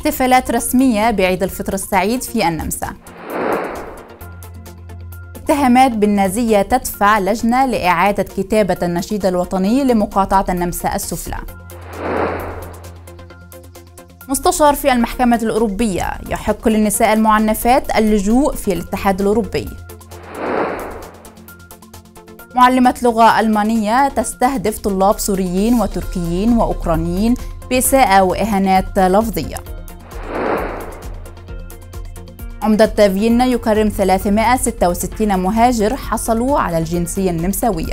احتفالات رسمية بعيد الفطر السعيد في النمسا. اتهامات بالنازية تدفع لجنة لإعادة كتابة النشيد الوطني لمقاطعة النمسا السفلى. مستشار في المحكمة الأوروبية يحق للنساء المعنفات اللجوء في الاتحاد الأوروبي. معلمة لغة ألمانية تستهدف طلاب سوريين وتركيين وأوكرانيين بإساءة وإهانات لفظية. عمدة فيينا يكرم 366 مهاجر حصلوا على الجنسية النمساوية.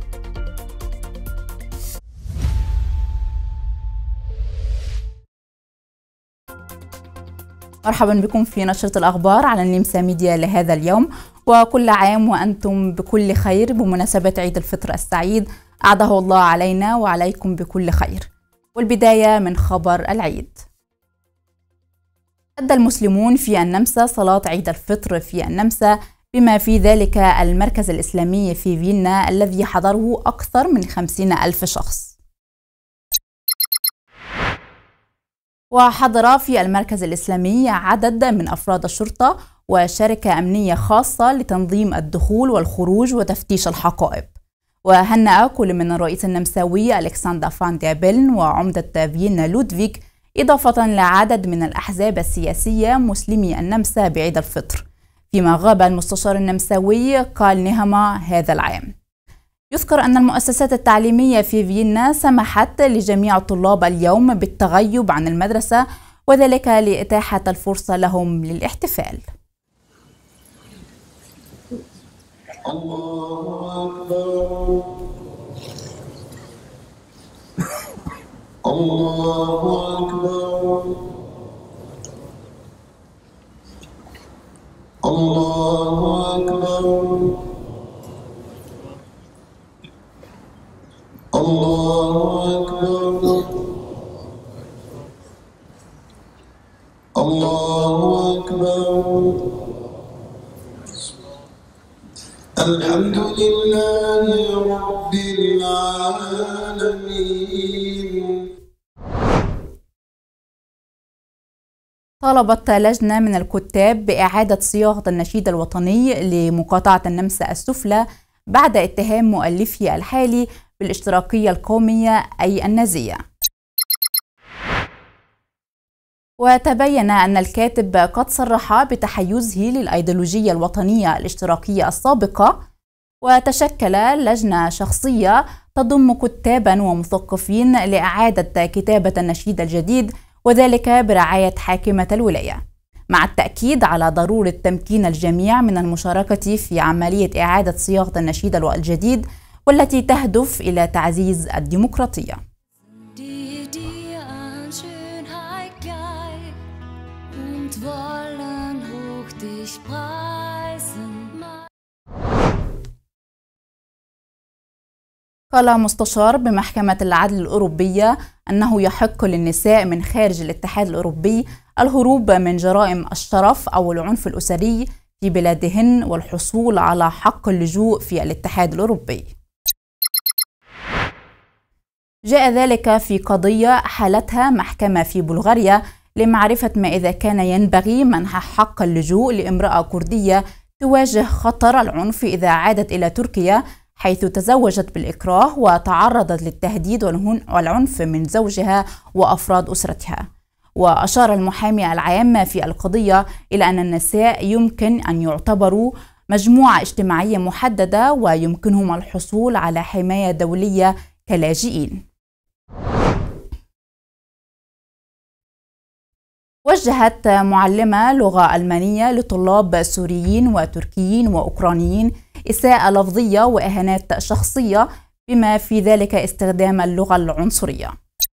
مرحبا بكم في نشرة الأخبار على النمسا ميديا لهذا اليوم، وكل عام وأنتم بكل خير بمناسبة عيد الفطر السعيد، أعاده الله علينا وعليكم بكل خير. والبداية من خبر العيد. أدى المسلمون في النمسا صلاة عيد الفطر في النمسا، بما في ذلك المركز الإسلامي في فيينا الذي حضره أكثر من 50,000 شخص. وحضر في المركز الإسلامي عدد من أفراد الشرطة وشركة أمنية خاصة لتنظيم الدخول والخروج وتفتيش الحقائب. وهنأ كل من الرئيس النمساوي ألكسندر فان دير بيلن وعمدة فيينا لودفيك، إضافة لعدد من الأحزاب السياسية مسلمي النمسا بعيد الفطر، فيما غاب المستشار النمساوي كارل نيهاما هذا العام. يذكر أن المؤسسات التعليمية في فيينا سمحت لجميع الطلاب اليوم بالتغيب عن المدرسة، وذلك لإتاحة الفرصة لهم للاحتفال. الله أكبر الله أكبر الله أكبر الله أكبر الله أكبر. الحمد لله رب العالمين. طالبت لجنة من الكتاب بإعادة صياغة النشيد الوطني لمقاطعة النمسا السفلى بعد اتهام مؤلفه الحالي بالاشتراكية القومية أي النازية. وتبين أن الكاتب قد صرح بتحيزه للأيديولوجية الوطنية الاشتراكية السابقة، وتشكل لجنة شخصية تضم كتابا ومثقفين لإعادة كتابة النشيد الجديد، وذلك برعاية حاكمة الولاية، مع التأكيد على ضرورة تمكين الجميع من المشاركة في عملية إعادة صياغة النشيد الجديد، والتي تهدف إلى تعزيز الديمقراطية. قال مستشار بمحكمة العدل الأوروبية أنه يحق للنساء من خارج الاتحاد الأوروبي الهروب من جرائم الشرف أو العنف الأسري في بلادهن والحصول على حق اللجوء في الاتحاد الأوروبي. جاء ذلك في قضية حالتها محكمة في بلغاريا لمعرفة ما إذا كان ينبغي منح حق اللجوء لامرأة كردية تواجه خطر العنف إذا عادت إلى تركيا، حيث تزوجت بالإكراه وتعرضت للتهديد والعنف من زوجها وأفراد أسرتها. وأشار المحامي العام في القضية إلى أن النساء يمكن أن يعتبروا مجموعة اجتماعية محددة ويمكنهم الحصول على حماية دولية كلاجئين. وجهت معلمة لغة ألمانية لطلاب سوريين وتركيين وأوكرانيين إساءة لفظية وإهانات شخصية، بما في ذلك استخدام اللغة العنصرية.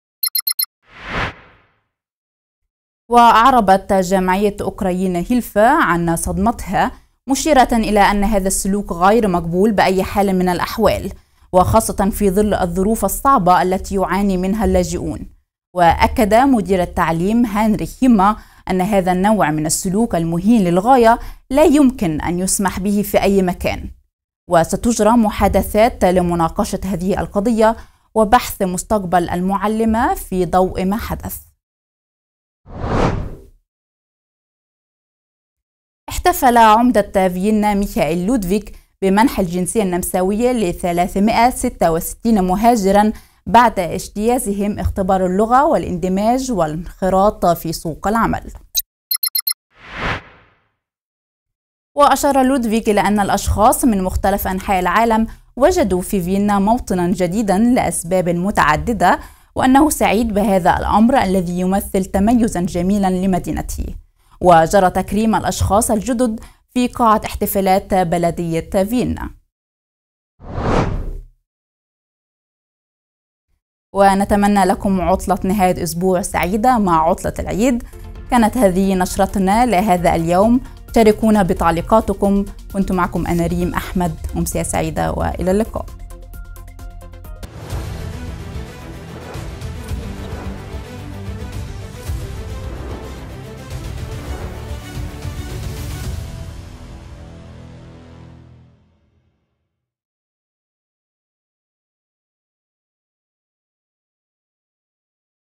وأعربت جمعية أوكراين هيلفا عن صدمتها، مشيرة إلى أن هذا السلوك غير مقبول بأي حال من الأحوال، وخاصة في ظل الظروف الصعبة التي يعاني منها اللاجئون. وأكد مدير التعليم هنريك هيما أن هذا النوع من السلوك المهين للغاية لا يمكن أن يسمح به في أي مكان، وستجرى محادثات لمناقشة هذه القضية وبحث مستقبل المعلمة في ضوء ما حدث. احتفل عمدة فيينا ميخائيل لودفيك بمنح الجنسية النمساوية ل 366 مهاجرا بعد اجتيازهم اختبار اللغة والاندماج والانخراط في سوق العمل. وأشار لودفيك إلى أن الأشخاص من مختلف أنحاء العالم وجدوا في فيينا موطنا جديدا لأسباب متعددة، وأنه سعيد بهذا الأمر الذي يمثل تميزا جميلا لمدينته. وجرى تكريم الأشخاص الجدد في قاعة احتفالات بلدية فيينا. ونتمنى لكم عطلة نهاية أسبوع سعيدة مع عطلة العيد. كانت هذه نشرتنا لهذا اليوم، شاركونا بتعليقاتكم. كنت معكم أنا ريم أحمد، أمسية سعيدة وإلى اللقاء.